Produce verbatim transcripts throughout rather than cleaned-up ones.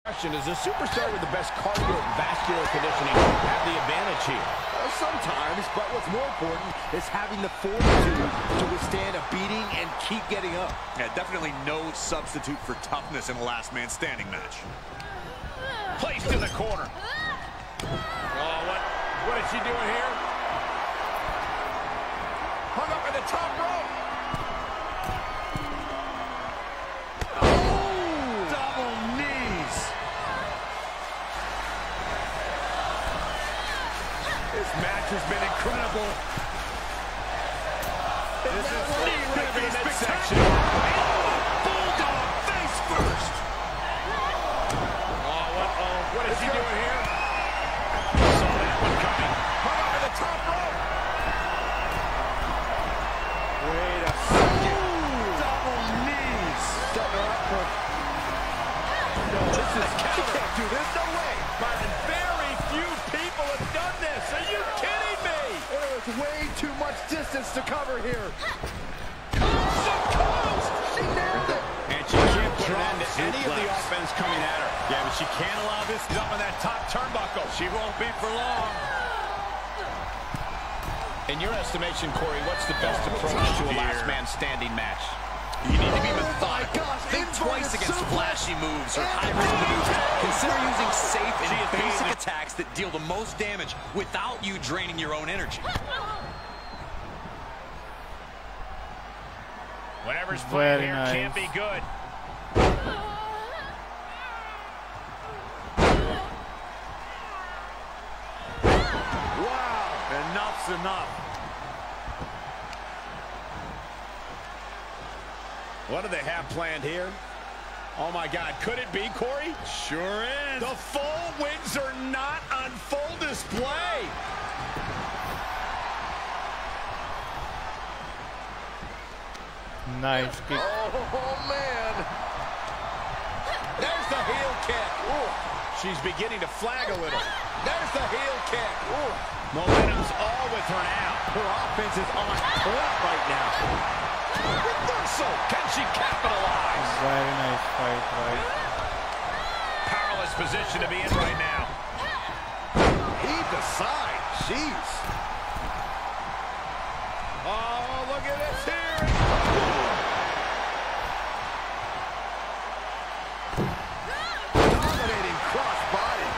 Does the superstar with the best cardiovascular conditioning have the advantage here? Well, sometimes, but what's more important is having the fortitude to withstand a beating and keep getting up. Yeah, definitely no substitute for toughness in a last man standing match. Placed in the corner. Oh, what, what is she doing here? Hung up in the top rope. Oh, double knees. This match has been incredible. This is knee right to the midsection. Bulldog face first. Oh, what, oh, what is he doing here? Saw that one coming. Hung up in the top rope. Wait a second. Ooh, double knees. Setting her up for... No, this is... She can't do this. No way. Byron, very few people have done this. Are you kidding me? There is way too much distance to cover here. Coast to coast. She nailed it. And she can't put an end to any of the offense coming at her. Yeah, but she can't allow this up on that top turnbuckle. She won't be for long. In your estimation, Corey, what's the best approach to a last man standing match? You need to be Oh methodical. my gosh, Think twice against suplex. flashy moves or high-risk maneuvers. Consider using safe and basic attacks that deal the most damage without you draining your own energy. Whatever's playing here nice. can't be good. Wow, enough's enough. What do they have planned here? Oh, my God. Could it be, Corey? Sure is. The full wings are not on full display. Nice kick. Oh, man. There's the heel kick. Ooh. She's beginning to flag a little. There's the heel kick. Ooh. Momentum's all with her now. Her offense is on point right now. Reversal. Can she capitalize? Very nice fight, right? Powerless position to be in right now. Heave the side. Jeez. Oh, look at this here. Dominating cross body.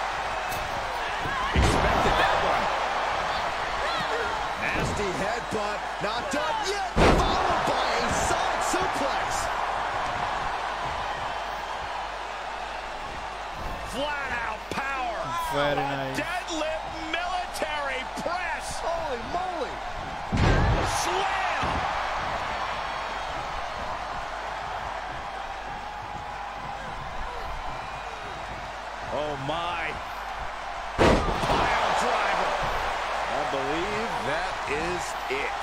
Expected that one. Nasty headbutt. Not done yet. Followed by a side suplex. Flat out power. Very A nice. deadlift military press. Holy moly. Slam. Oh, my. Pile driver. I believe that is it.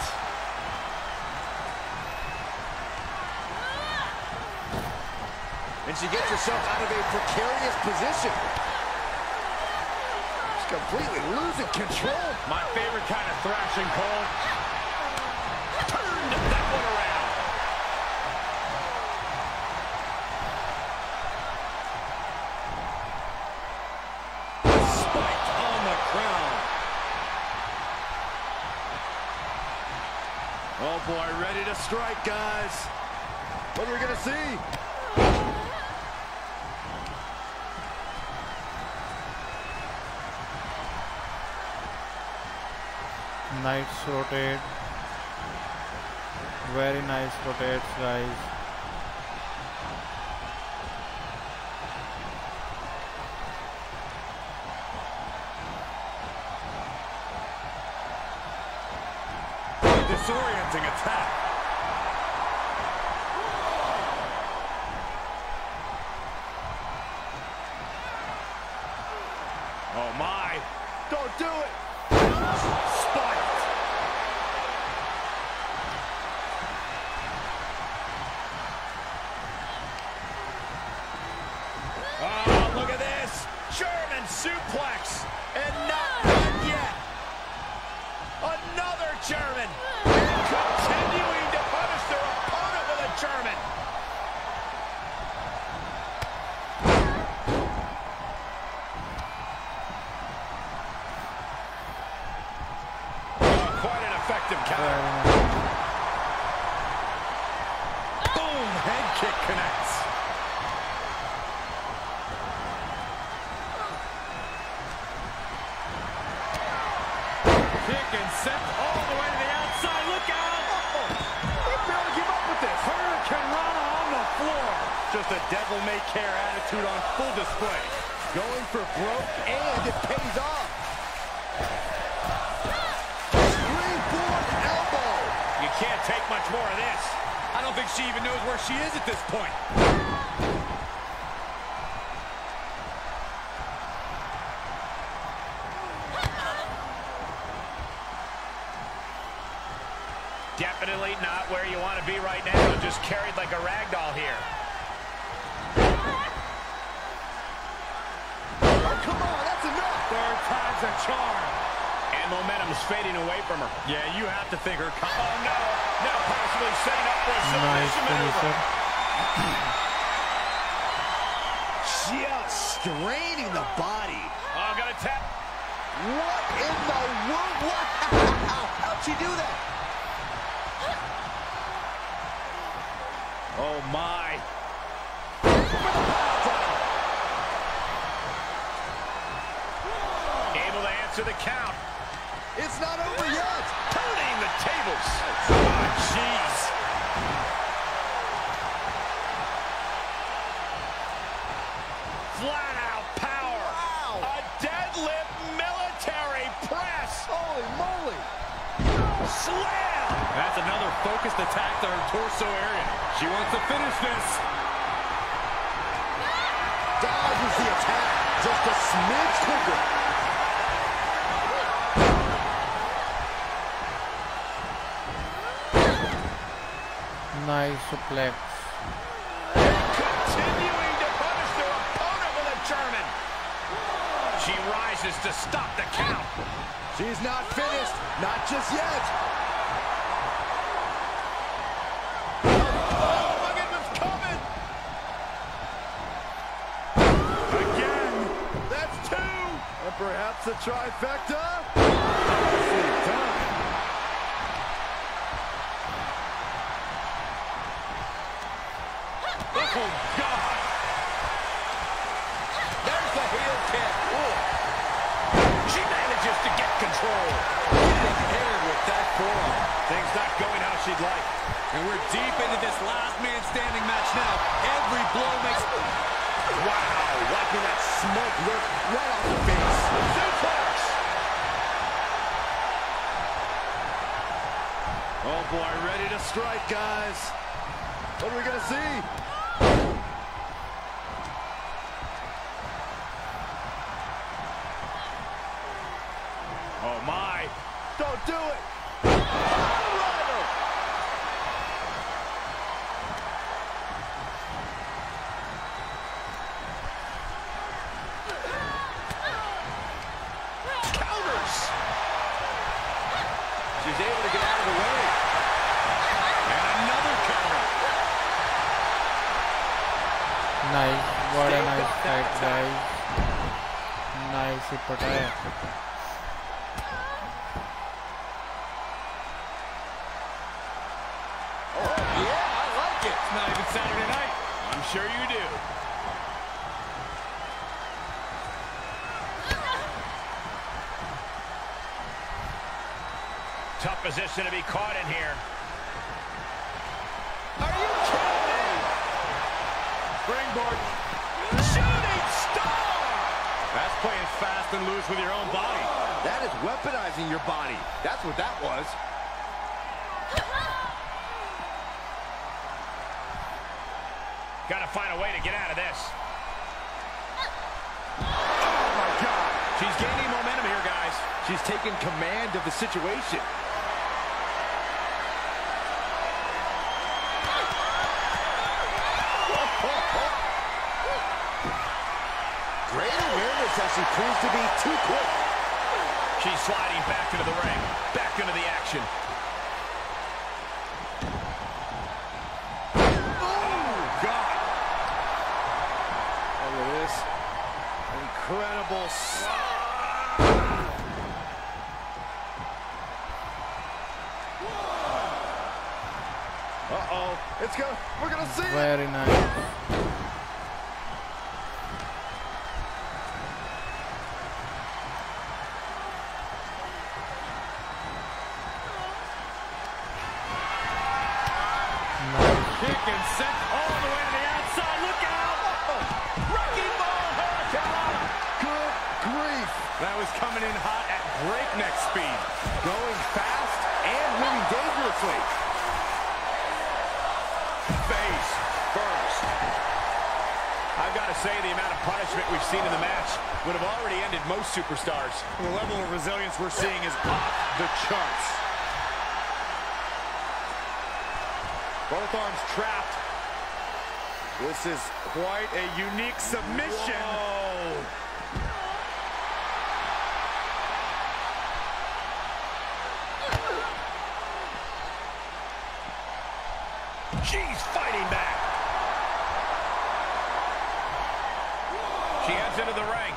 And she gets herself out of a precarious position. She's completely losing control. My favorite kind of thrashing, Cole. Turned that one around. Spiked on the crown. Oh boy, ready to strike, guys. What are we gonna see? Nice rotate. Very nice rotates, guys. Disorienting attack. Oh, my. Don't do it. Spiked. Oh, look at this. German suplex. And not done yet. Another German. And continuing to punish their opponent with a German. and sent all the way to the outside. Look out! Oh, they barely give up with this. Hurricane Rana on the floor. Just a devil-may-care attitude on full display. Going for broke, and it pays off. Springboard elbow. You can't take much more of this. I don't think she even knows where she is at this point. Definitely not where you want to be right now. Just carried like a rag doll here. Oh, come on, that's enough. Third time's a charm. And momentum's fading away from her. Yeah, you have to think her... Oh, no. Now possibly setting up for a Nice submission maneuver. finisher. Just straining the body. Oh, gonna tap. What in the world? Wow! How'd she do that? Oh, my. Able to answer the count. It's not over yet. Turning the tables. Oh, jeez. Flat out power. Wow. A deadlift military press. Holy moly. Slam. That's another focused attack to her torso area. She wants to finish this. Dodges the attack. Just a smidge quicker. Nice suplex. Continuing to punish their opponent with a German. She rises to stop the count. She's not finished. Not just yet. Oh, look at what's coming. Again. That's two. And perhaps a trifecta. Oh, God. There's the heel kick. Ooh. She manages to get control. Paired with that forearm. Things not going how she'd like. And we're deep into this last man standing match now. Every blow makes... Wow, wiping that smoke lift right off the face. Suplex. Oh boy, ready to strike, guys. What are we gonna see? Oh, my. Don't do it. Rider. Counters. She's able to get out of the way. And another counter. Nice. What a nice fight, guys. Nice attack. It's not even Saturday night. I'm sure you do. Tough position to be caught in here. Are you kidding me? Springboard. Shooting star! That's playing fast and loose with your own body. That is weaponizing your body. That's what that was. Got to find a way to get out of this. Oh my God. She's gaining momentum here, guys. She's taking command of the situation. Great awareness as she proves to be too quick. She's sliding back into the ring, back into the action. Incredible. Uh-oh. It's go. We're gonna see it. Very nice. and sent all the way to the outside. Look out! Oh, wrecking ball hurricane! Good grief. That was coming in hot at breakneck speed. Going fast and moving dangerously. Face first. I've got to say, the amount of punishment we've seen in the match would have already ended most superstars. The level of resilience we're seeing is off the charts. Both arms trapped. This is quite a unique submission. Whoa. She's fighting back. She heads into the ring.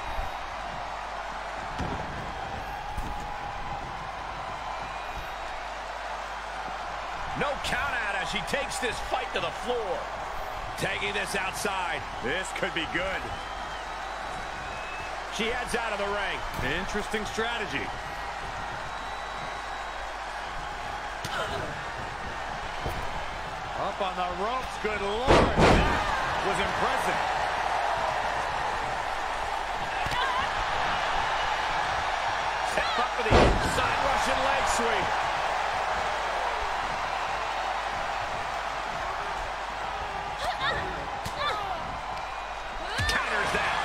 No count out as she takes this fight to the floor. Taking this outside. This could be good. She heads out of the ring. An interesting strategy. Up on the ropes. Good Lord. That was impressive. Step up for the side Russian leg sweep. Counters that.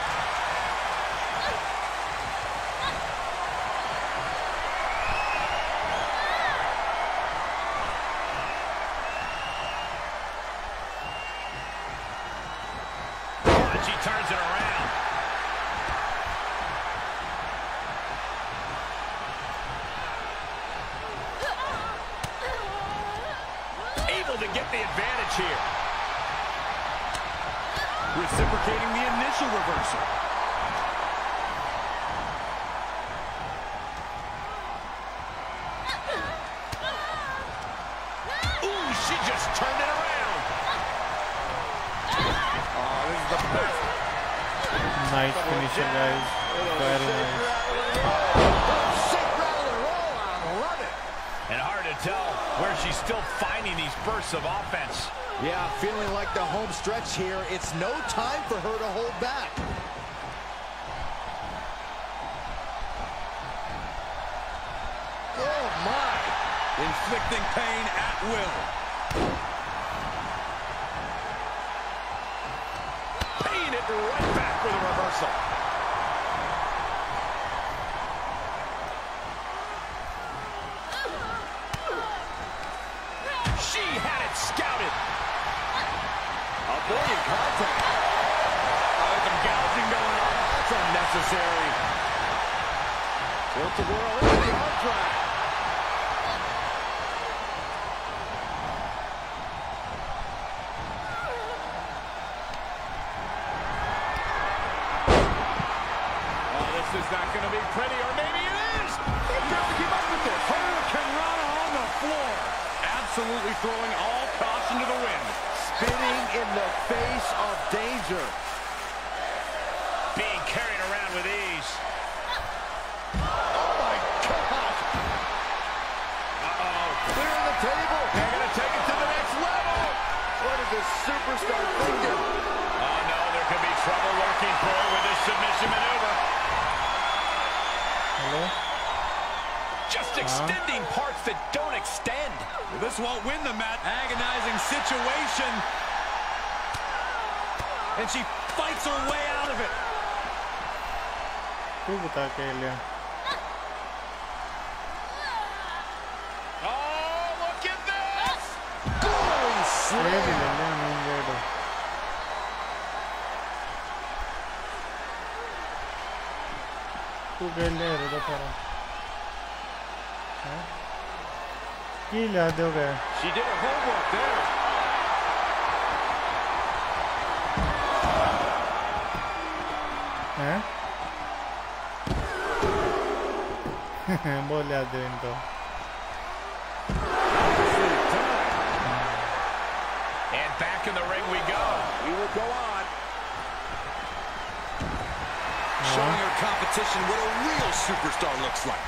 Oh, and she turns it around. Able to get the advantage here. Reciprocating the initial reversal. Ooh, she just turned it around. Oh, this is the best. Nice finisher, guys. Very nice. And hard to tell where she's still finding these bursts of offense. Yeah, feeling like the home stretch here. It's no time for her to hold back. Oh, my. Inflicting pain at will. Paying it right back with a reversal. She had it scouted. Avoiding contact. Oh, there's some gouging going on. That's unnecessary. Tilt the world into the arm drag. Oh, this is not going to be pretty, or maybe it is. They have to keep up with this. Hurricane Rana on the floor. Absolutely throwing all caution to the wind. Spinning in the face of danger. Being carried around with ease. Oh, my God. Uh-oh. Clearing the table. They're going to take it to the next level. What is this superstar thinking? Oh, no, there could be trouble lurking for her with this submission maneuver. Hello? Just extending uh-huh. parts that don't extend. This won't win the match. Agonizing situation. And she fights her way out of it. तू बता के लिया. Oh, look at this! Going ये भी ले लिया main road. तू के ले रे दोबारा. हाँ? की ला दोगे? She did her homework there. हैं? बोल याद दो इनको. And back in the ring we go. We will go on. Showing her competition what a real superstar looks like.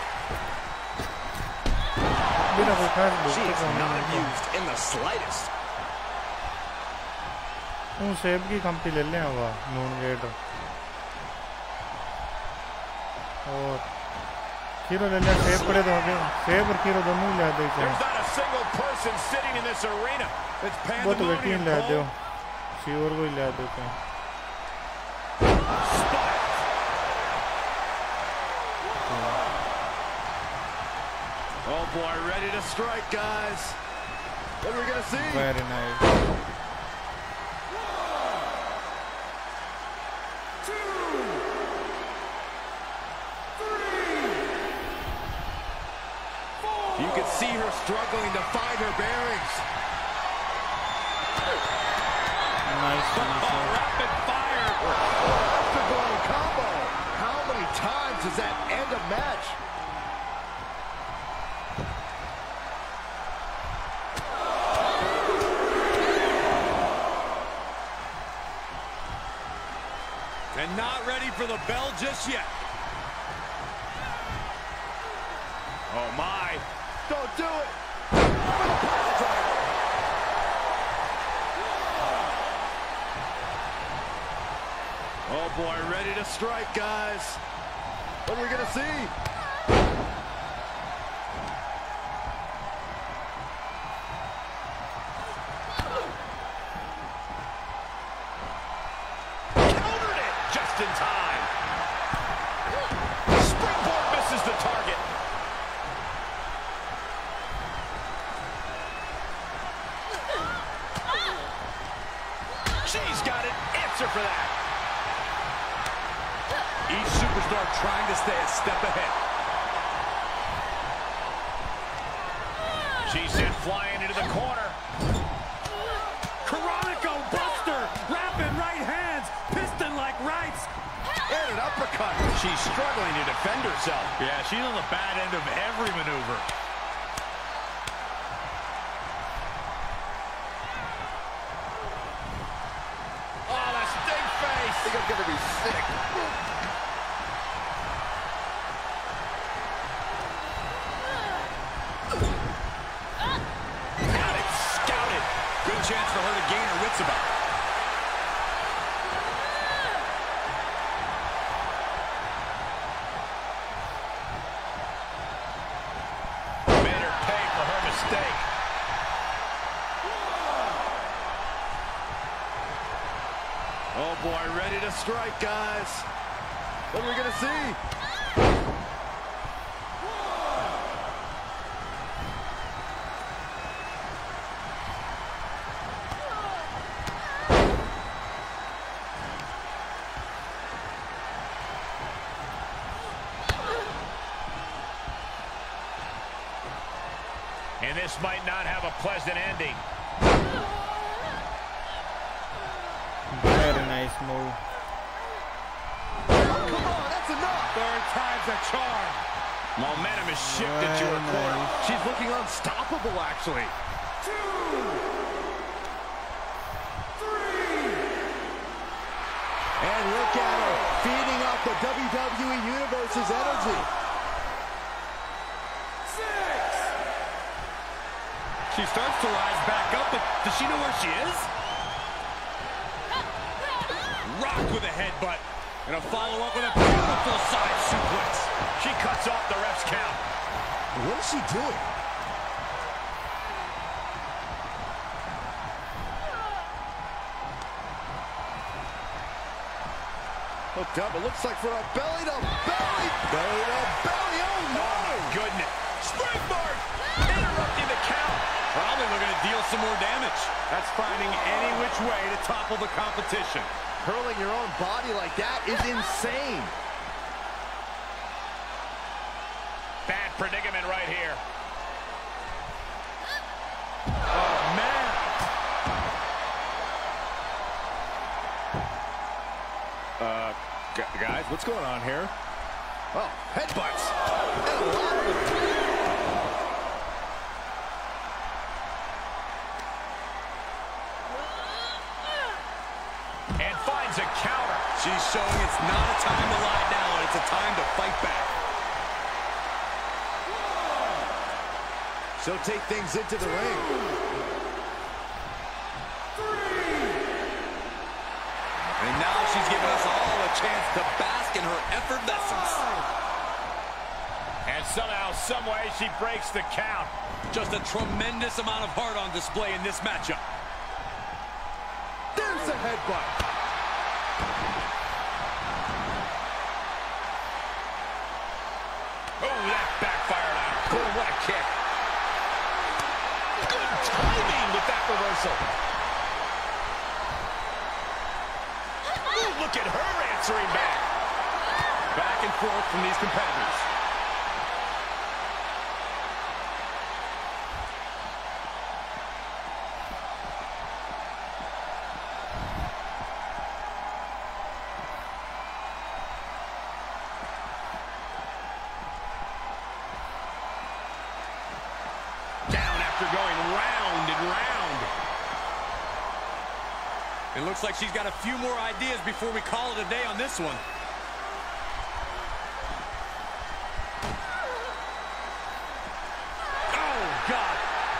She is not used in the slightest. हूँ सेब की company ले लें हुआ नून गेट और खीरो ले लिया सेब पड़े तो आगे सेब और खीरो दोनों ही ले दे बहुत वेटीन ले दो सीवर को ही ले देते हैं Oh boy, ready to strike, guys. What are we gonna see? Very nice. You can see her struggling to find her bearings. Nice. Oh, rapid fire. After-blow combo. How many times does that end a match? And not ready for the bell just yet. Oh, my. Don't do it. Oh, boy, ready to strike, guys. What are we going to see? In time. Springboard misses the target. She's got an answer for that. Each superstar trying to stay a step ahead. She's sent flying into the corner. Chronico Buster, rapid right hands, piston like rights. And an uppercut. She's struggling to defend herself. Yeah, she's on the bad end of every maneuver. Oh, the stink face. I think I'm gonna be sick. Got it scouted. Good chance for her to gain her wits about. Made her pay for her mistake. Oh boy, ready to strike, guys. What are we gonna see? And this might not have a pleasant ending. Very nice move. Come on, that's enough. Third time's a charm. Momentum is shifted to her Very corner. nice. She's looking unstoppable, actually. Two, three. And look at her, feeding off the W W E Universe's energy. Six. She starts to rise back up, but does she know where she is? Rocked with a headbutt. And a follow-up with a beautiful side suplex. She cuts off the ref's count. What is she doing? Hooked up, it looks like for a belly to belly. Belly to belly, oh no! Oh my goodness. Springboard! Interrupting the count. Probably looking to deal some more damage. That's finding any which way to topple the competition. Hurling your own body like that is insane. Bad predicament right here. Oh, man. Uh, guys, what's going on here? Oh, headbutts. And a lot of them. And finds a counter. She's showing it's not a time to lie down. It's a time to fight back. She'll take things into the ring. Three. some way, she breaks the count. Just a tremendous amount of heart on display in this matchup. There's a headbutt. Oh, that backfired on her. Oh, what a kick. Good timing with that reversal. Ooh, look at her answering back. Back and forth from these competitors. Going round and round. It looks like she's got a few more ideas before we call it a day on this one. Oh, God.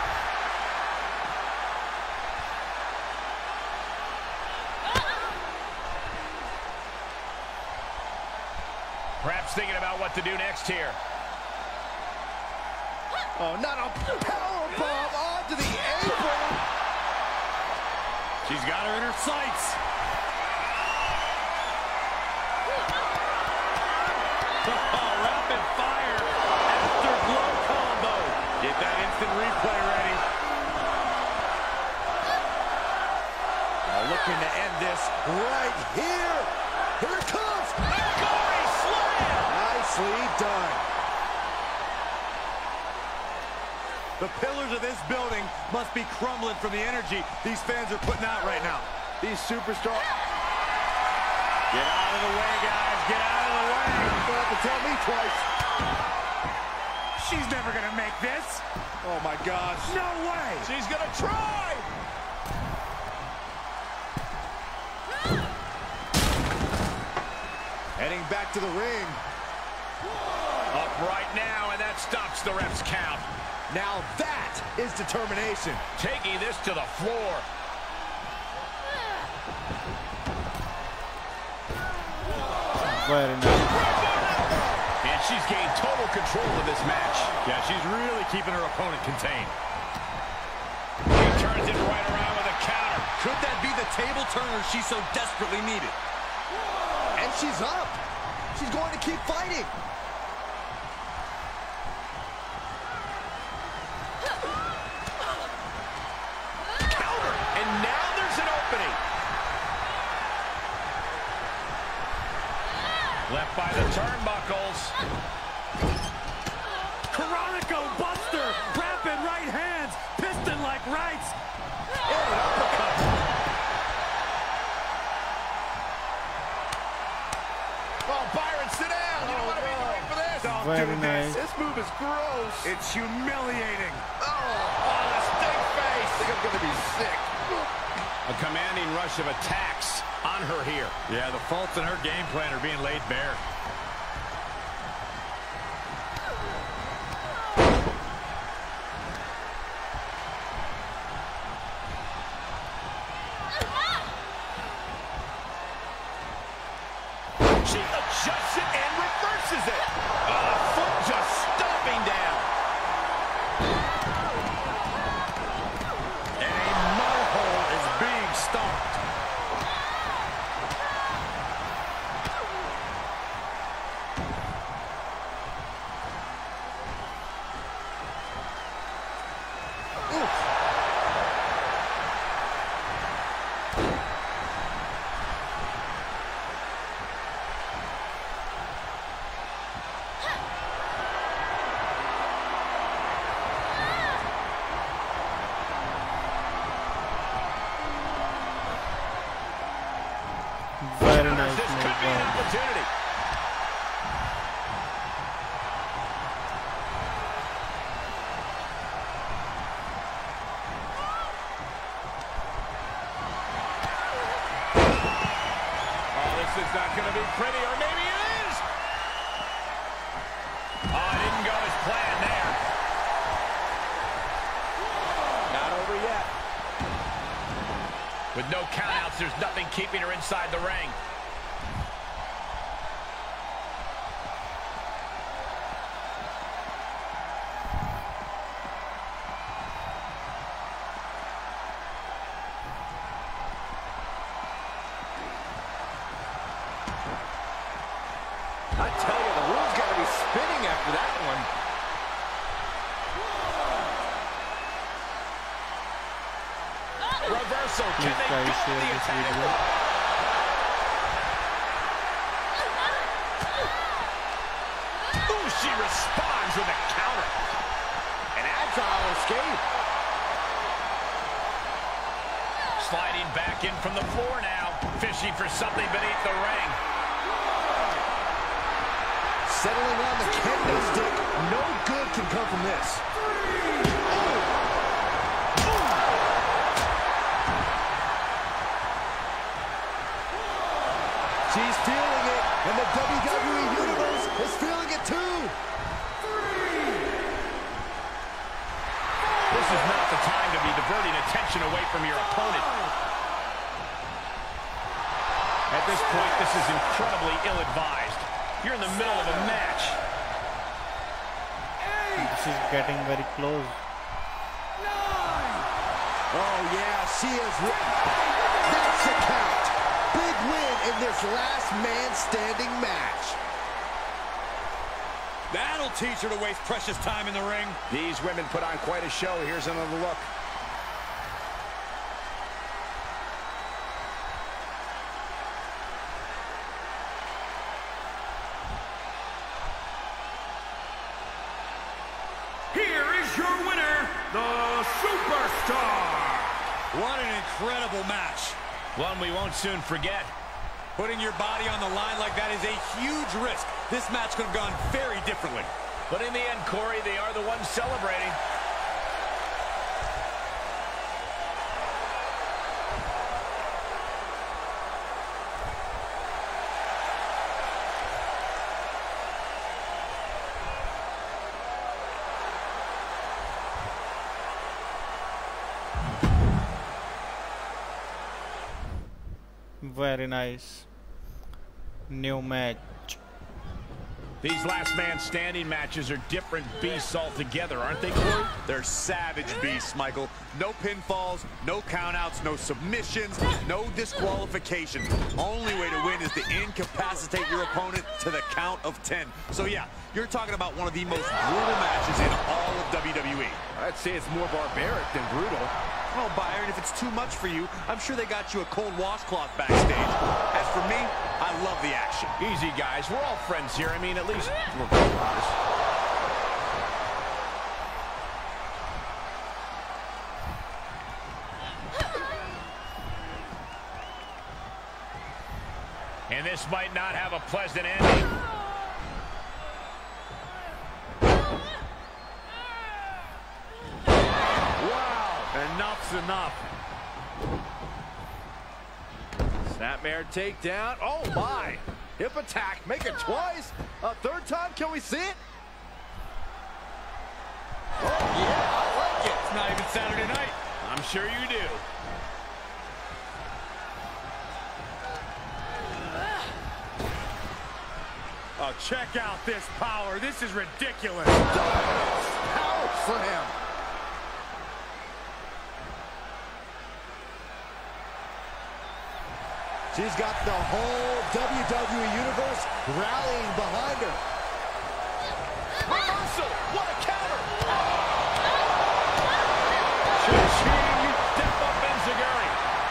Perhaps thinking about what to do next here. Oh, not a powerbomb onto the apron. She's got her in her sights. Oh, rapid fire afterglow combo. Get that instant replay ready. Now looking to end this right here. Here it comes. Gory slam. Nicely done. The pillars of this building must be crumbling from the energy these fans are putting out right now. These superstars... Get out of the way, guys. Get out of the way. You don't have to tell me twice. She's never going to make this. Oh, my gosh. No way. She's going to try. Heading back to the ring. Up right now, and that stops the ref's count. Now that is determination. Taking this to the floor. Very nice. And she's gained total control of this match. Yeah, she's really keeping her opponent contained. He turns it right around with a counter. Could that be the table turner she so desperately needed? And she's up. She's going to keep fighting. Left by the turnbuckles. Chronico Buster, rapid right hands, piston like rights. Oh, an uppercut. Oh, Byron, sit down. You don't want to be waiting for this. Don't Very do nice. this. This move is gross. It's humiliating. Oh, oh the stink face. I think I'm going to be sick. A commanding rush of attacks on her here. Yeah, the faults in her game plan are being laid bare. She adjusts it and reverses it. Oh, the foot just stomping down. And a mud hole is being stomped. Very nice. This could be an opportunity. Oh, this is not going to be pretty, or maybe it is. Oh, it didn't go as planned there. Not over yet. With no countouts, there's nothing keeping her inside the ring. I tell you, the room's got to be spinning after that one. Reversal. Can they go to the attack? Ooh, she responds with a counter. An agile escape. Sliding back in from the floor now. Fishing for something beneath the ring. Settling on the kendo stick. No good can come from this. She's feeling it, and the W W E Universe is feeling it too. This is not the time to be diverting attention away from your opponent. At this point, this is incredibly ill-advised. You're in the middle of a match. This is getting very close. Oh, yeah, she is. That's a count. Big win in this last man standing match. That'll teach her to waste precious time in the ring. These women put on quite a show. Here's another look. Here is your winner, the Superstar. What an incredible match. One we won't soon forget. Putting your body on the line like that is a huge risk. This match could have gone very differently. But in the end, Corey, they are the ones celebrating. Very nice. New match. These last man standing matches are different beasts altogether, aren't they, Corey? They're savage beasts, Michael. No pinfalls, no countouts, no submissions, no disqualifications. Only way to win is to incapacitate your opponent to the count of ten. So yeah, you're talking about one of the most brutal matches in all of W W E. I'd say it's more barbaric than brutal. Well, Byron, if it's too much for you, I'm sure they got you a cold washcloth backstage. As for me, I love the action. Easy, guys. We're all friends here. I mean, at least we're brothers. And this might not have a pleasant ending. Enough's enough. Snapmare takedown. Oh, my. Hip attack. Make it twice. A third time. Can we see it? Oh, yeah, I like it. It's not even Saturday night. I'm sure you do. Oh, check out this power. This is ridiculous. Power slam. She's got the whole W W E Universe rallying behind her. Reversal! What a counter! Cha-ching! Step up Enziguri.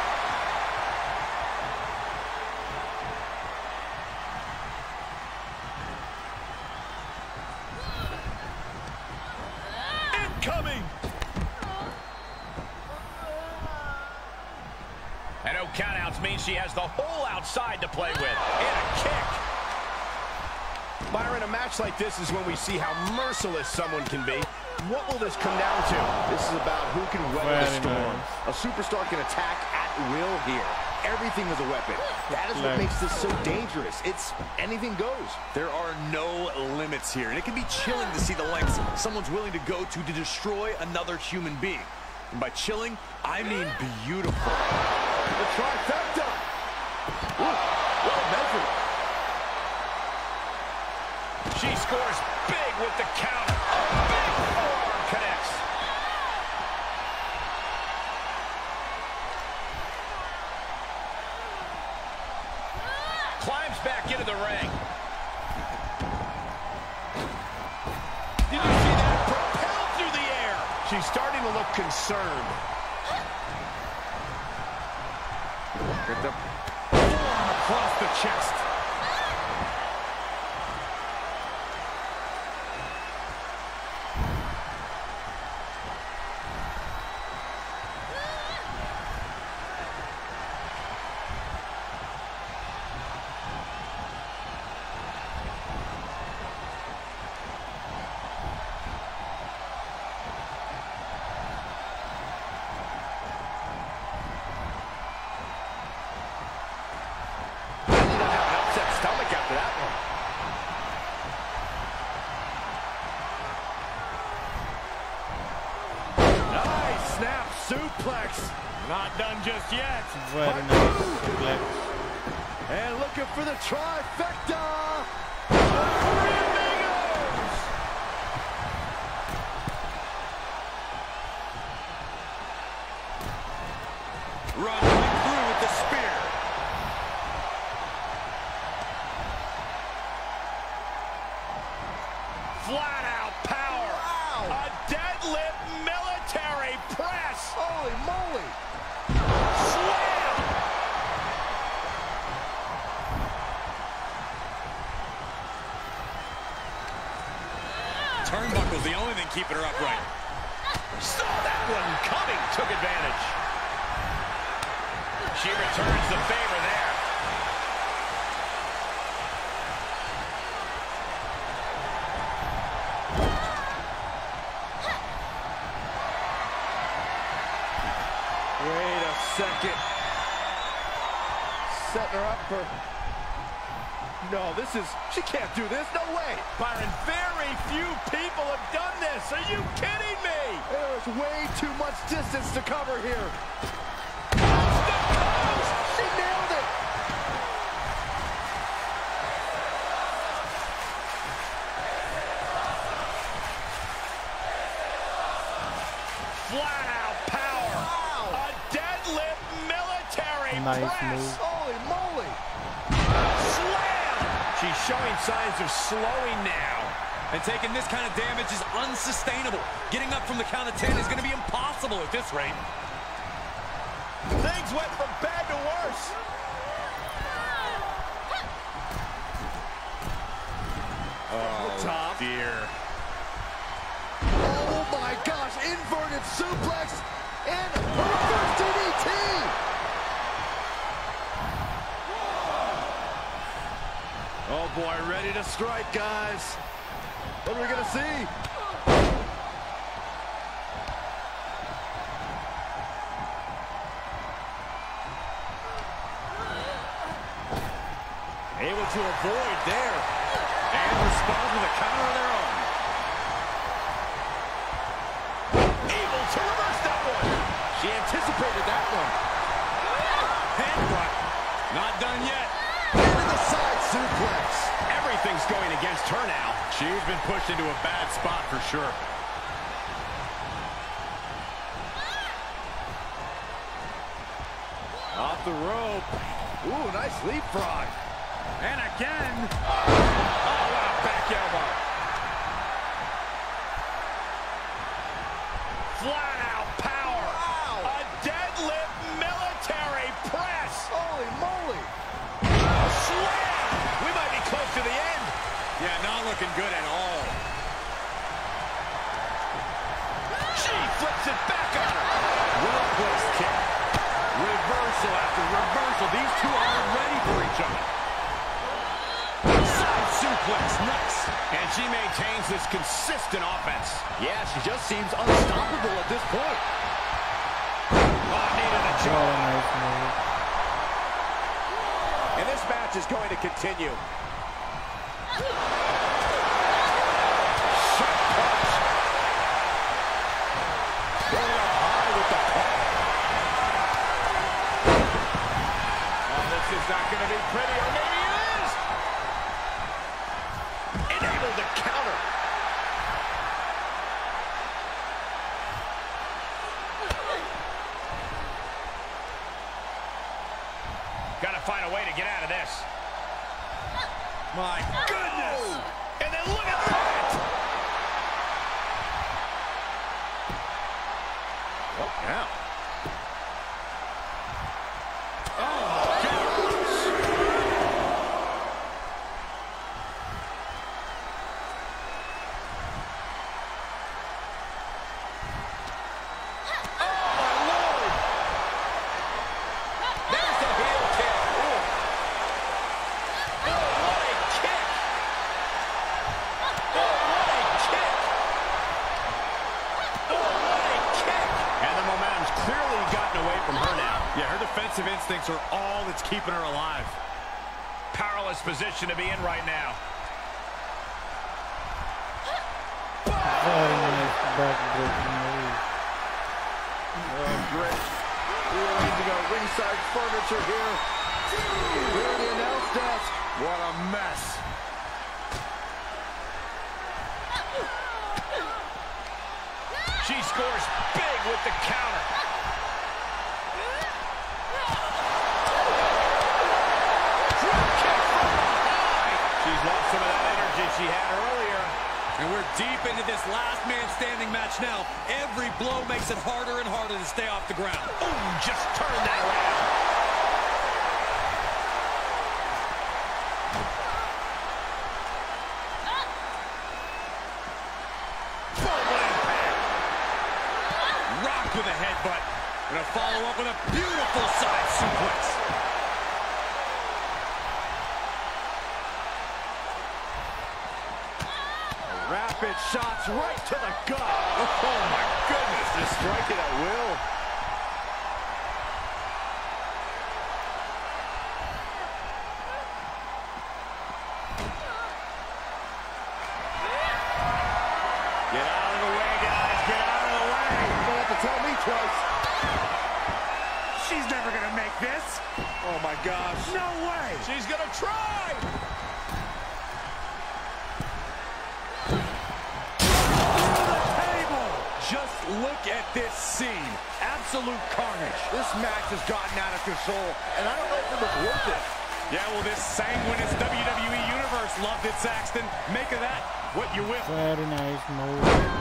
Incoming! And no countouts means she has the whole outside to play with. And a kick. Byron, a match like this is when we see how merciless someone can be. What will this come down to? This is about who can weather the Very storm. nice. A superstar can attack at will here. Everything is a weapon. That is what makes this so dangerous. It's anything goes. There are no limits here, and it can be chilling to see the lengths someone's willing to go to to destroy another human being. And by chilling, I mean beautiful. The trifecta. Ooh, well measured. She scores big with the counter. A big forearm connects. Climbs back into the ring. She's starting to look concerned. Get the forearm across the chest. Suplex. Not done just yet. Very nice suplex. And looking for the trifecta. Run right through with the spear. Flat out power. Wow. A deadlift military press. Holy moly. Slam. Turnbuckle's the only thing keeping her upright. Saw that one coming. Took advantage. She returns the favor there. Wait a second. Setting her up for... No, this is... She can't do this. No way. Byron, very few people have done this. Are you kidding me? There's way too much distance to cover here. She nailed it. Flat out power. Wow. A deadlift military Nice press. move. Holy moly. Slam. She's showing signs of slowing now. And taking this kind of damage is unsustainable. Getting up from the count of ten is going to be impossible at this rate. Things went from bad to worse. Oh, top. dear. Oh my gosh, inverted suplex and reverse D D T. Oh boy, ready to strike, guys. What are we gonna see? Able to avoid there. And respond with a counter of their own. Able to reverse that one. She anticipated that one. Headbutt. Not done yet. Into the side suplex. Everything's going against her now. She's been pushed into a bad spot for sure. Off the rope. Ooh, nice leapfrog. And again. Oh, what a back elbow. Flat out power. Wow. A deadlift military press. Holy moly. Slam. We might be close to the end. Yeah, not looking good at all. She flips it back on her. Well-placed kick. Reversal after reversal. These two aren't ready for each other. Side suplex, nice. And she maintains this consistent offense. Yeah, she just seems unstoppable at this point. Oh, needed a Oh, jump. nice move. And this match is going to continue. Shot punch. Going up high with the punch. Oh, this is not going to be pretty, or maybe it is. Enabled to counter. Got to find a way to get out of this. My Goodness! And then look at that! Yeah. Defensive instincts are all that's keeping her alive. Powerless position to be in right now. Very nice back-breaking move. Oh, great. Rearranging our ringside furniture here. Here at the announce desk. What a mess. She scores big with the counter. Lost some of that energy she had earlier. And we're deep into this last man standing match now. Every blow makes it harder and harder to stay off the ground. Ooh, just turn that around. Full impact. Rock with a headbutt. Gonna follow up with a beautiful side suplex. Rapid shots right to the gut. Oh, my goodness. Just striking at will. Get out of the way, guys. Get out of the way. You don't have to tell me twice. She's never gonna make this. Oh, my gosh. No way. She's gonna try. Just look at this scene. Absolute carnage. This match has gotten out of control, and I don't know if it was worth it. Yeah, well, this sanguineous W W E Universe loved it, Saxton. Make of that what you will. Very nice move.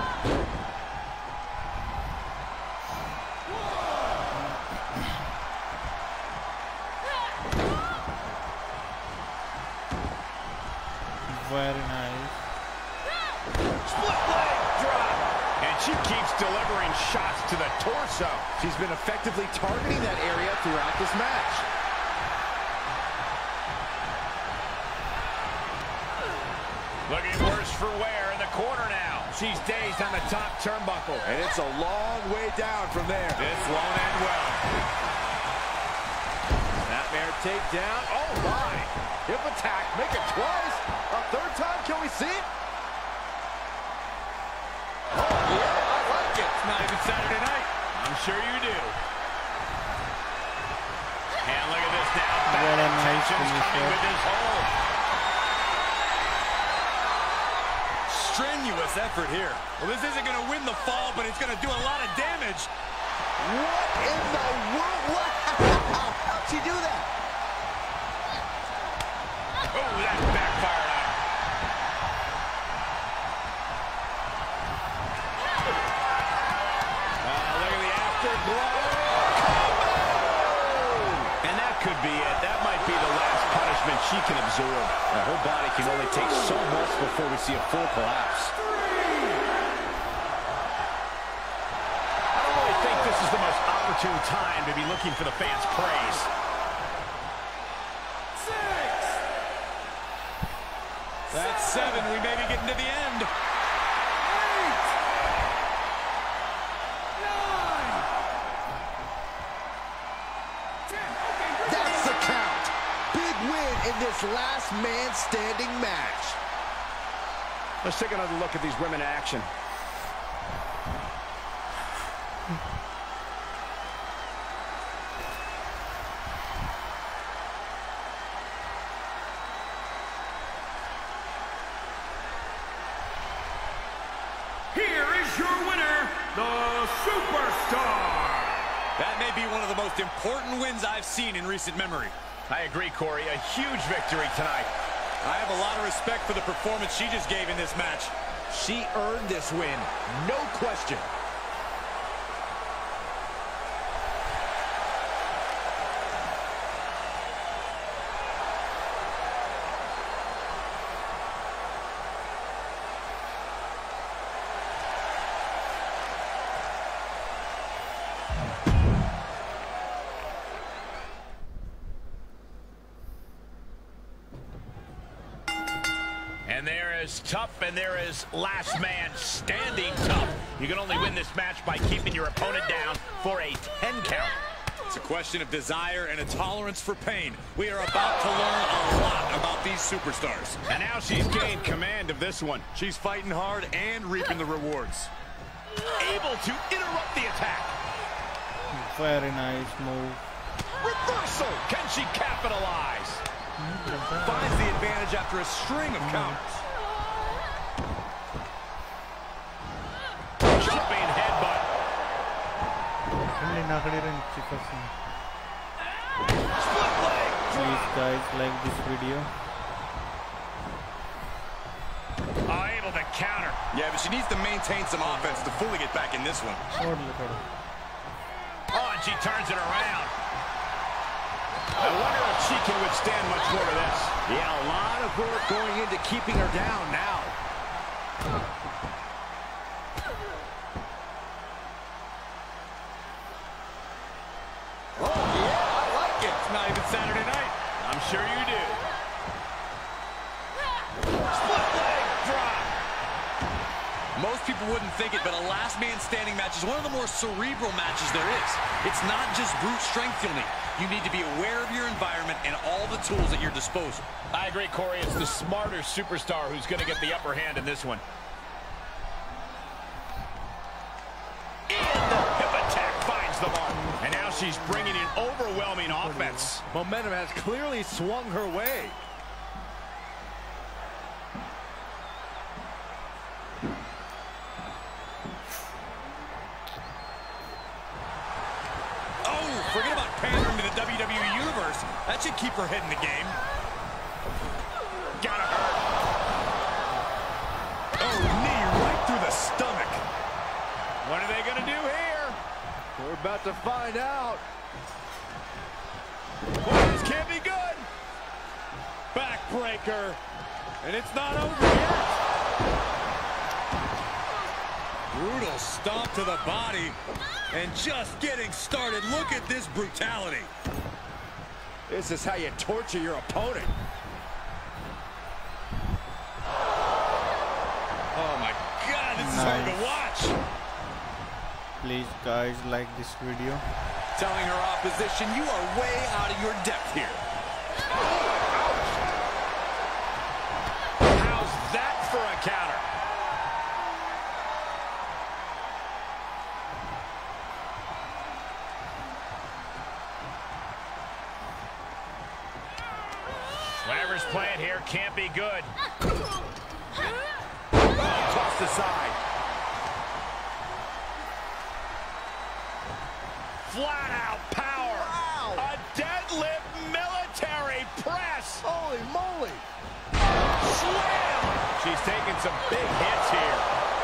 Very nice. Split leg drop. And she keeps delivering shots to the torso. She's been effectively targeting that area throughout this match. Looking worse for wear in the corner now. She's dazed on the top turnbuckle. And it's a long way down from there. This won't end well. Snapmare takedown. Oh, my. Hip attack. Make it twice. A third time. Can we see it? Oh, yeah. I like it. It's not even Saturday night. I'm sure you do. And look at this now. What a nice Tension's coming with this hold. Strenuous effort here. Well, this isn't going to win the fall, but it's going to do a lot of damage. What in the world? What? How'd she do that? Oh, that backfired on her. Uh, look at the afterglow. And that could be it. That might be the last punishment she can absorb. Now, her body can only take so much before we see a full collapse. I don't really think this is the most opportune time to be looking for the fans' praise. That's seven. We may be getting to the end. That's the count. Big win in this last man standing match. Let's take another look at these women in action. Here is your winner, the Superstar. That may be one of the most important wins I've seen in recent memory. I agree, Corey. A huge victory tonight. I have a lot of respect for the performance she just gave in this match. She earned this win, no question. And there is tough, and there is last man standing tough. You can only win this match by keeping your opponent down for a ten count. It's a question of desire and a tolerance for pain. We are about to learn a lot about these superstars. And now she's gained command of this one. She's fighting hard and reaping the rewards. Able to interrupt the attack. Very nice move. Reversal. Can she capitalize? Finds the advantage after a string of counters. Jumping headbutt. Split leg. Please guys, like this video. Oh, able to counter. Yeah, but she needs to maintain some offense to fully get back in this one. Oh, and she turns it around. I wonder if she can withstand much more of this. Yeah, a lot of work going into keeping her down now. Oh, yeah, I like it. It's not even Saturday night. I'm sure you do. Split leg drop. Most people wouldn't think it, but a last man standing match is one of the more cerebral matches there is. It's not just brute strength you'll need. You need to be aware of your environment and all the tools at your disposal. I agree, Corey. It's the smarter superstar who's going to get the upper hand in this one. And the hip attack finds the mark. And now she's bringing in overwhelming offense. Momentum has clearly swung her way. Forget about pandering to the W W E Universe. That should keep her head in the game. Gotta hurt. Oh, knee right through the stomach. What are they gonna do here? We're about to find out. Boy, this can't be good. Backbreaker. And it's not over yet. Brutal stomp to the body. And just getting started. Look at this brutality. This is how you torture your opponent. Oh my God, this is hard to watch. Please guys, like this video. Telling her opposition, you are way out of your depth here. How's that for a counter? Whatever's playing here can't be good. Oh, tossed aside. Flat out power. Wow. A deadlift military press. Holy moly. Slam. She's taking some big hits here.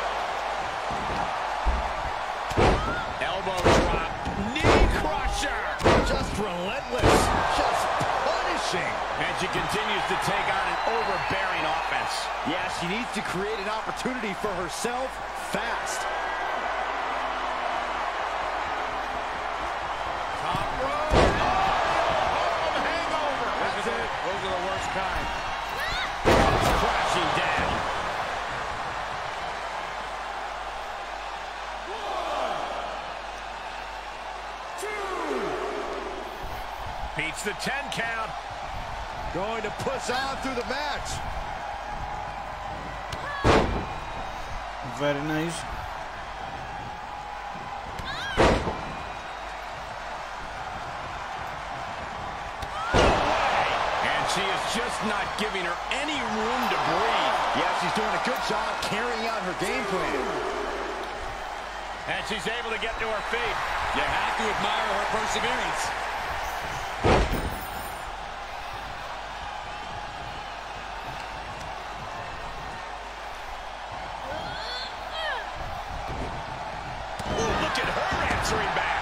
Elbow drop. Knee crusher. Just relentless. Just punishing. And she continues to take on an overbearing offense. Yeah, she needs to create an opportunity for herself fast. Top rope. Oh, hangover. That's it. Those are the worst kind. Crashing down. One, two. Beats the ten count. Going to push on through the match. Very nice. And she is just not giving her any room to breathe. Yeah, she's doing a good job carrying out her game plan. And she's able to get to her feet. You have to admire her perseverance. Look at her answering back.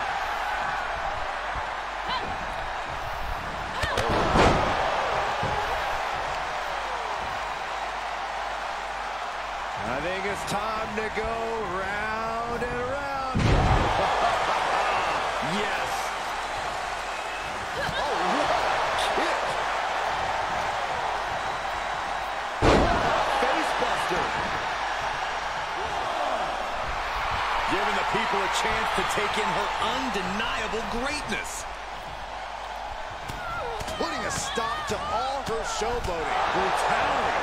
I think it's time to go round and around. Yes. Oh, what a kick. people a chance to take in her undeniable greatness. Putting a stop to all her showboating. Brutality.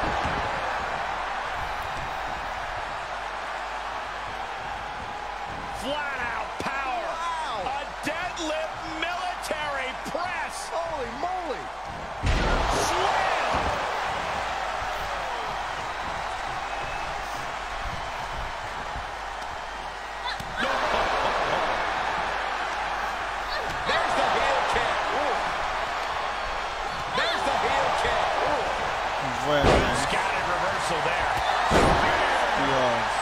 Flat out power. Wow. A deadlift military press. Holy moly. Slam. There's the heel kick. Ooh. There's the heel kick. Ooh. Well, Scattered reversal there. yes.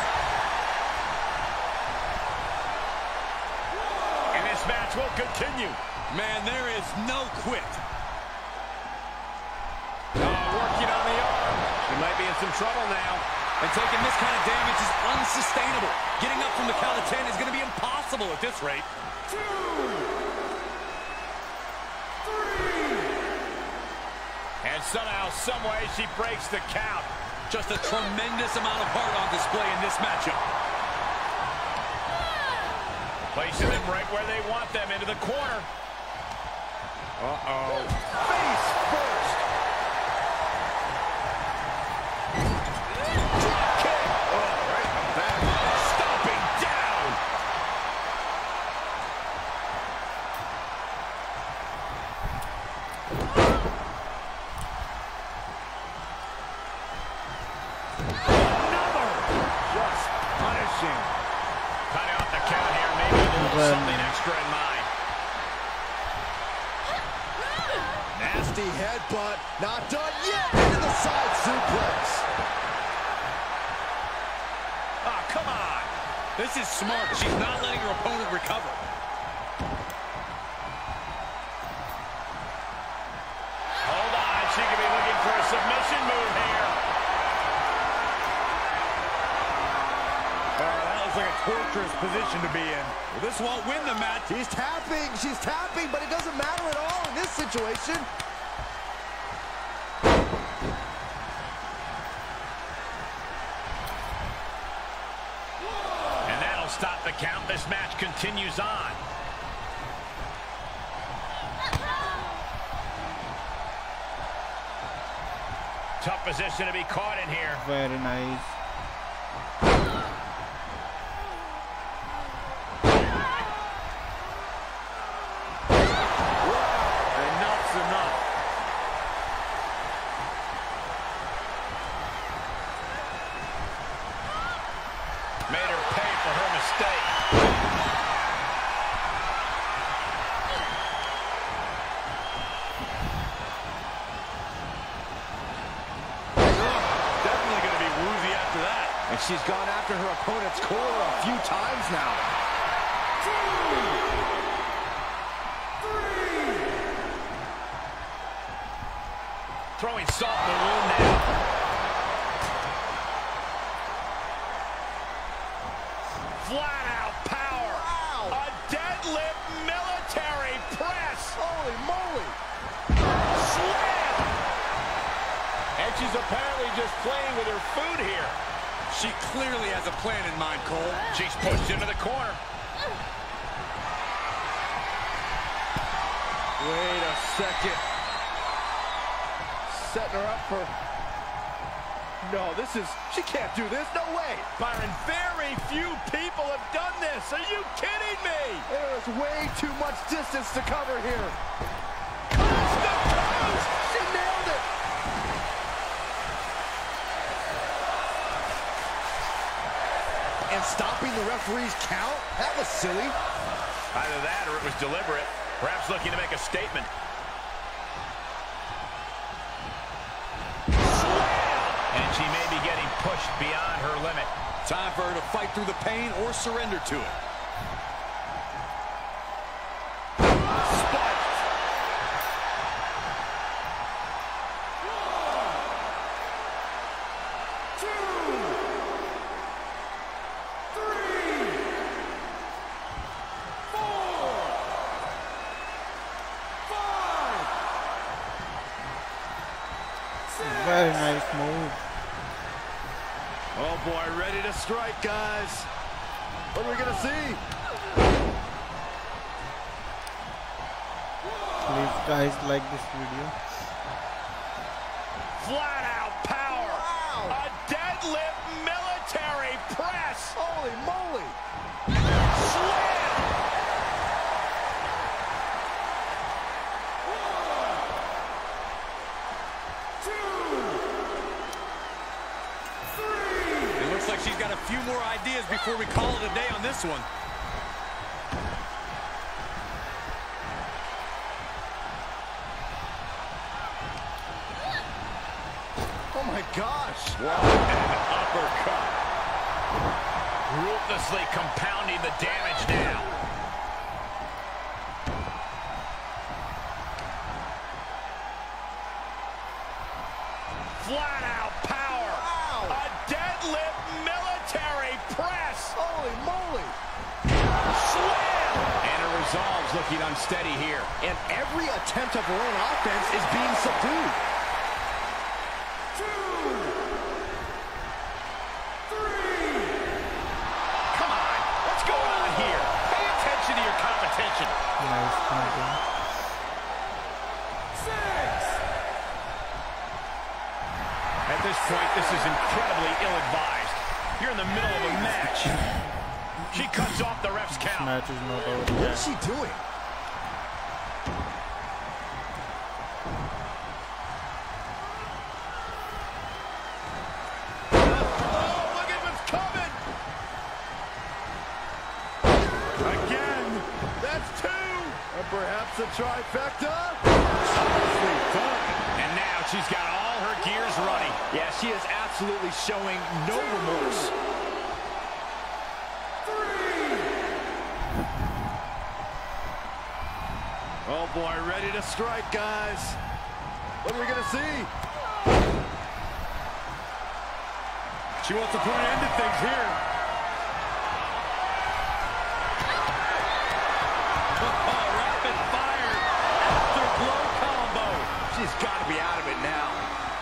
And this match will continue. Man, there is no quit. Oh, working on the arm. She might be in some trouble now. And taking this kind of damage is unsustainable. Getting up from the count of ten is going to be impossible at this rate. And somehow, some way, she breaks the count. Just a tremendous amount of heart on display in this matchup. Placing them right where they want them, into the corner. Uh-oh. Face first. Drop kick. Oh, right in the back. Stomping down. Another. Just punishing. Cutting off the count here, maybe a little Well, something extra in mind. Nasty headbutt. Not done yet. Into the side suplex. Oh, come on. This is smart. She's not letting her opponent recover. Hold on. She could be looking for a submission move here. Oh, that looks like a torturous position to be in. Well, this won't win the match. She's tapping, she's tapping, but it doesn't matter at all in this situation. And that'll stop the count. This match continues on. Tough position to be caught in here. Very nice. Enough's enough. Made her pay for her mistake. Definitely going to be woozy after that. And she's gone after her opponent's core a few times now. Throwing salt in the wound now. Flat out power. Wow. A deadlift military press. Holy moly. Slam. And she's apparently just playing with her food here. She clearly has a plan in mind, Cole. She's pushed into the corner. Wait a second. Setting her up for... No, this is... She can't do this. No way. Byron, very few people have done this. Are you kidding me? There is way too much distance to cover here. Coast to coast. She nailed it. And stopping the referee's count? That was silly. Either that or it was deliberate. Perhaps looking to make a statement. And she may be getting pushed beyond her limit. Time for her to fight through the pain or surrender to it. Spiked. Very nice move. Oh boy, ready to strike, guys. What are we gonna see? Please guys like this video. Flat out power. Wow. A deadlift military press. Holy moly. Slam. One, two, three. It looks like she's got a few more ideas before we call it a day on this one. Oh my gosh. What an uppercut. Ruthlessly compounding the damage now. Flat out power. Wow. A deadlift military press. Holy moly. Slam. And her resolve's looking unsteady here. And every attempt of her own offense is being subdued. Nice counting. At this point, this is incredibly ill-advised. You're in the middle of a match. She cuts off the ref's count. This match is not over What yet. is she doing? Oh, look at what's coming. Again. That's two. Or perhaps a trifecta? And now she's got all her gears running. Yeah, she is absolutely showing no remorse. Oh boy, ready to strike, guys. What are we gonna see? She wants to put an end to things here. Oh, rapid fire after-blow combo. She's got to be out of it now.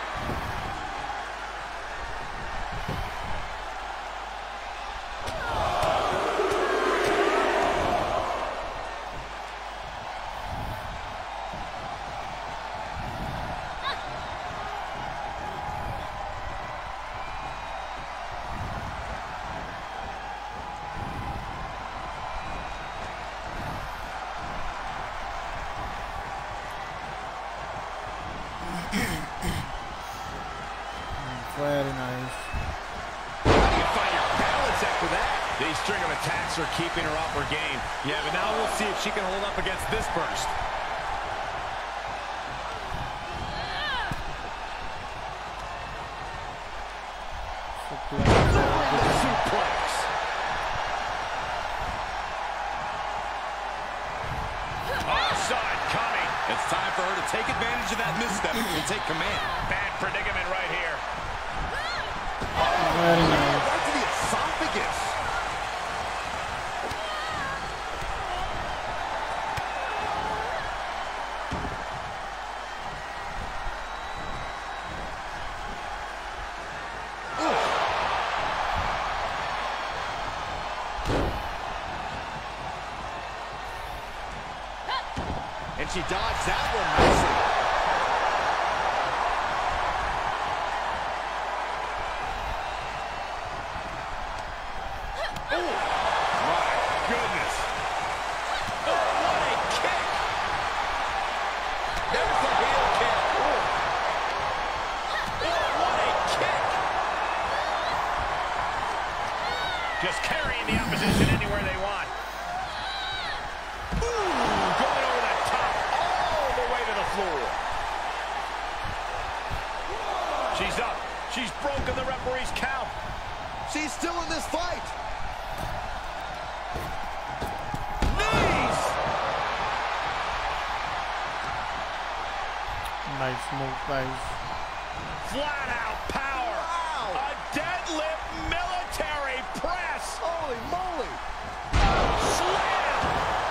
Very nice. How do you find your balance after that? These string of attacks are keeping her off her game. Yeah, but now we'll see if she can hold up against this burst. Suplex. Oh, saw it coming. It's time for her to take advantage of that misstep and take command. Bad predicament right here. Very nice. Right to the esophagus. And she dodged that one nicely. Oh, my goodness. Oh, what a kick. There's the heel kick. Oh, oh what a kick. Just carrying the opposition anywhere they want. She's up. She's broken the referee's count. She's still in this fight. Knees! Nice move, guys. Flat out power. Wow. A deadlift military press. Holy moly. Slam.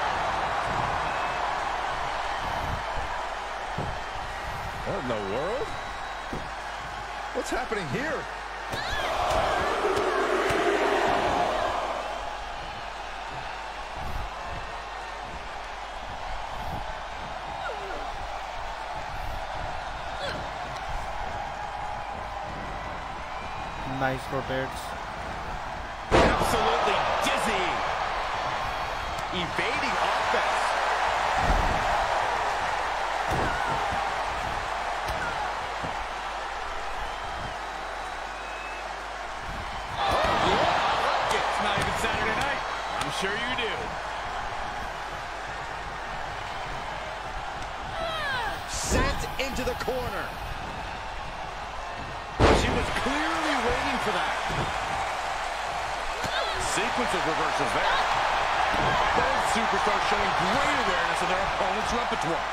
What in the world? What's happening here? Nice rotates. Absolutely dizzying. Evading offense. Oh, yeah, I like it. It's not even Saturday night. I'm sure you do. Sent into the corner. She was clearly waiting for that. Sequence of reversals there. Both superstars showing great awareness of their opponent's repertoire.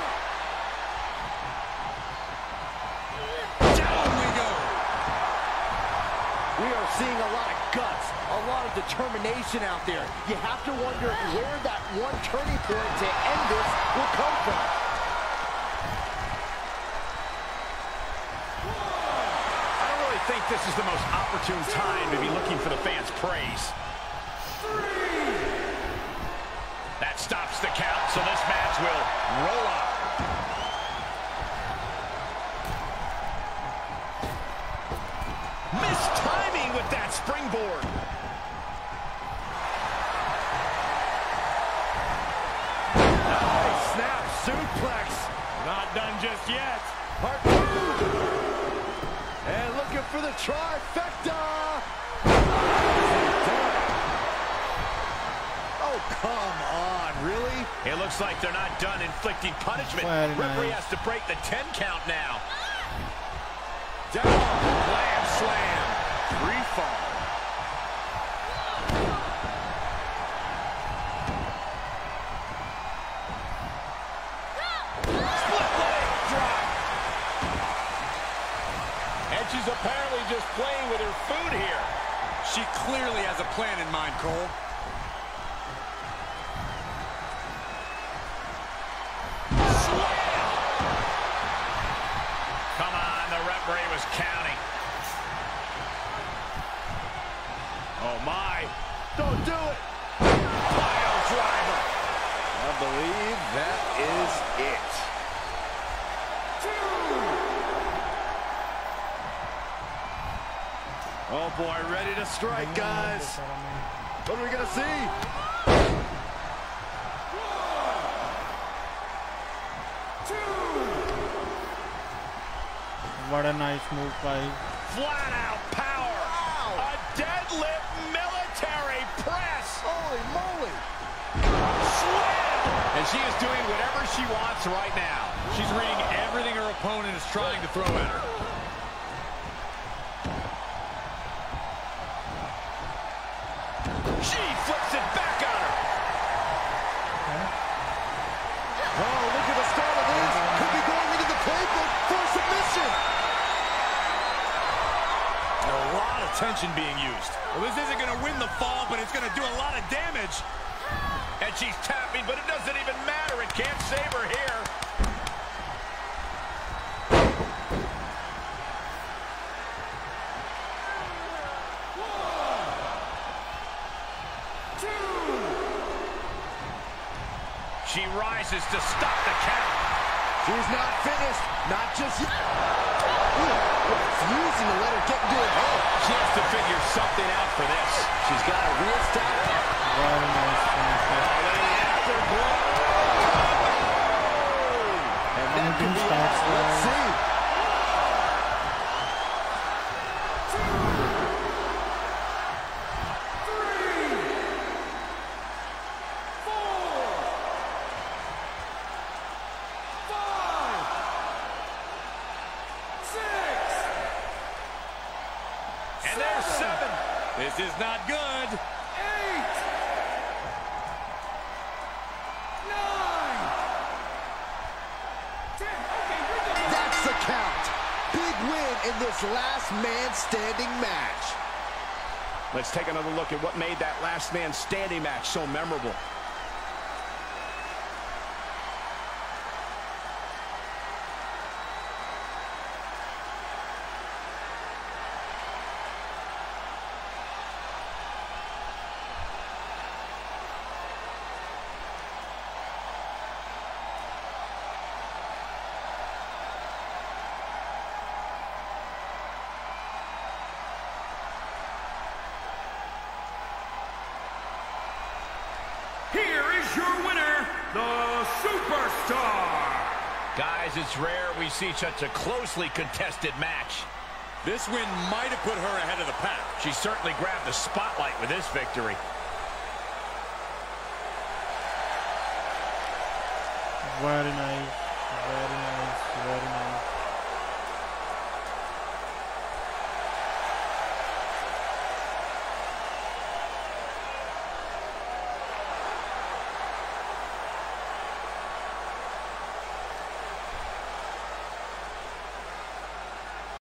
Down we go. We are seeing a lot of guts, a lot of determination out there. You have to wonder where that one turning point to end this will come from. I don't really think this is the most opportune time to be looking for the fans' praise. That stops the count, so this match will roll on. Missed timing with that springboard. Nice snap suplex. Not done just yet. Part two. And looking for the trifecta. Oh, come on, really? It looks like they're not done inflicting punishment. Very Referee nice. has to break the ten count now. Down, slam, slam, free fall. Split leg drop. And she's apparently just playing with her food here. She clearly has a plan in mind, Cole. Come on, the referee was counting. Oh my. Don't do it. Pile driver. I believe that is it. Oh boy, ready to strike, guys. What are we gonna see? What a nice move by. Flat out power. A deadlift military press. Holy moly. Slam. And she is doing whatever she wants right now. She's reading everything her opponent is trying to throw at her. She flips it back on her. Oh, look at the start of this. Could be going into the playbook for submission. A lot of tension being used. Well, this isn't going to win the fall, but it's going to do a lot of damage. And she's tapping, but it doesn't even matter. It can't save her here. She rises to stop the count. She's not finished. Not just yet. Ooh, refusing to let her get into her head. She has to figure something out for this. She's got to reestablish. Very nice finish there. And that Anything could be starts it. Let's there. see. And there's seven. This is not good. That's the count. Big win in this last man standing match. Let's take another look at what made that last man standing match so memorable. Guys, it's rare we see such a closely contested match. This win might have put her ahead of the pack. She certainly grabbed the spotlight with this victory. Very nice, very nice, very nice.